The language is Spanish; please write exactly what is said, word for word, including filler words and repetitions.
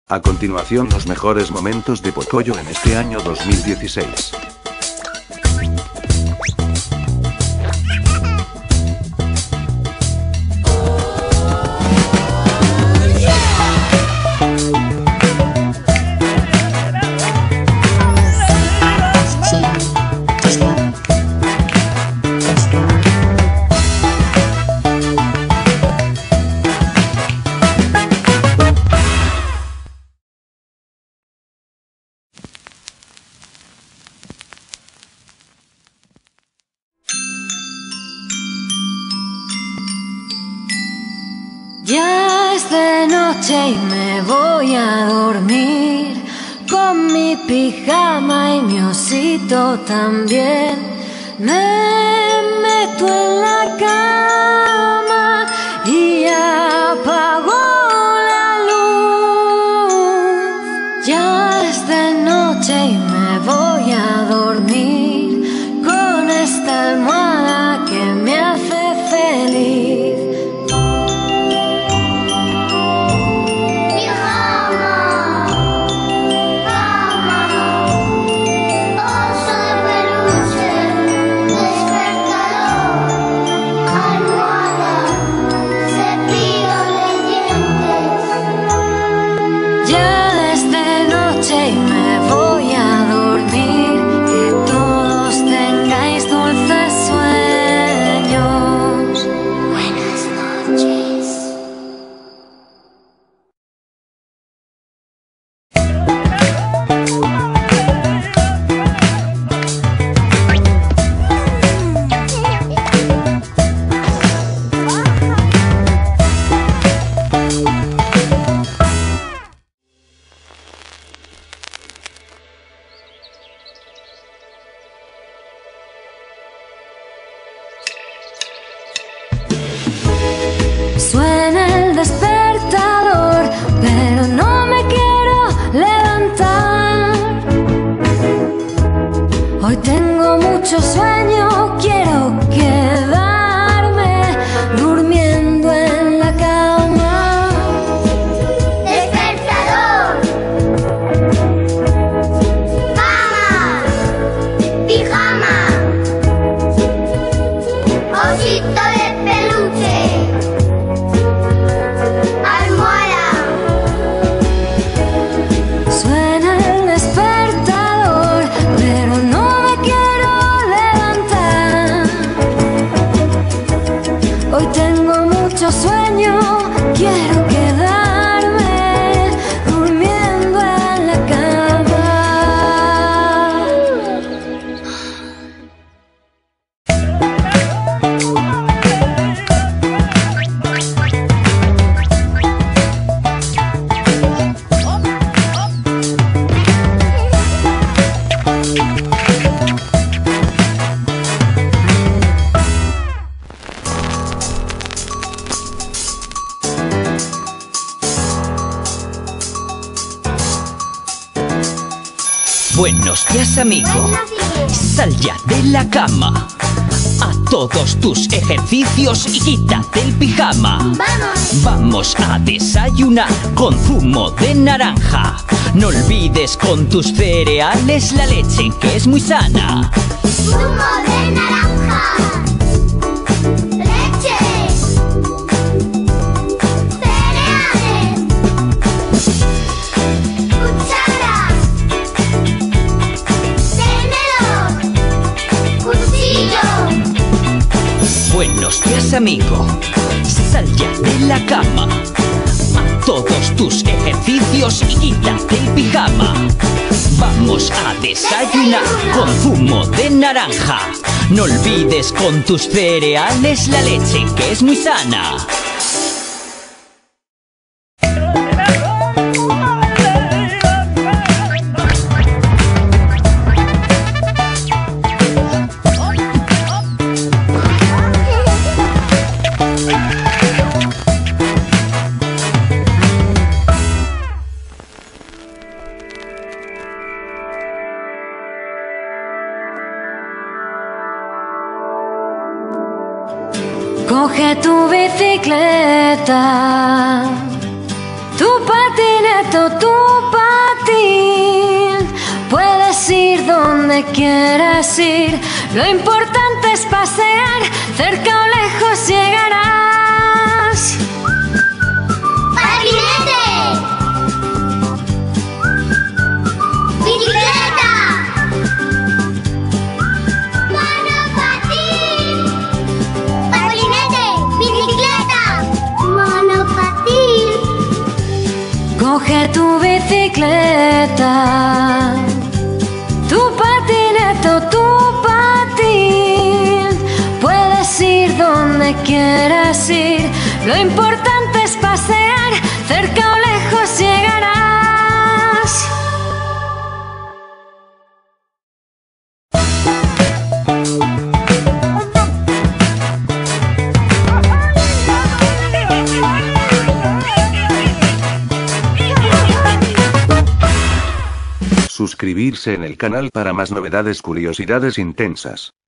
A continuación, los mejores momentos de Pocoyo en este año dos mil dieciséis. Ya es de noche y me voy a dormir con mi pijama y mi osito también. Me meto en la cama y apago la luz. Ya es de noche y me voy a dormir con esta almohada que me hace feliz. Suena el despertador, pero no me quiero levantar. Hoy tengo mucho sueño, quiero quedarme durmiendo en la cama. Despertador, cama, pijama, osito de peluche. Hoy tengo mucho sueño, quiero quedarme durmiendo en la cama. Buenos días, amigo. Sal ya de la cama. A todos tus ejercicios y quítate el pijama. Vamos. Vamos a desayunar con zumo de naranja. No olvides con tus cereales la leche, que es muy sana. Zumo de naranja. Leche. Cereales. Cuchara. Buenos días, amigo. Sal ya de la cama. A todos tus ejercicios y quítate el pijama. Vamos a desayunar con zumo de naranja. No olvides con tus cereales la leche, que es muy sana. Coge tu bicicleta, tu patineta patineto, tu patín. Puedes ir donde quieras ir. Lo importante es pasear. Cerca o lejos llegarás. ¡Patinete! ¡Bicicleta! ¡Monopatín! ¡Patinete! ¡Bicicleta! ¡Monopatín! Coge tu bicicleta, tu patineto, tu patín. Puedes ir donde quieras ir. Lo importante es pasear. Cerca o lejos llegarás. Suscribirse en el canal para más novedades, curiosidades intensas.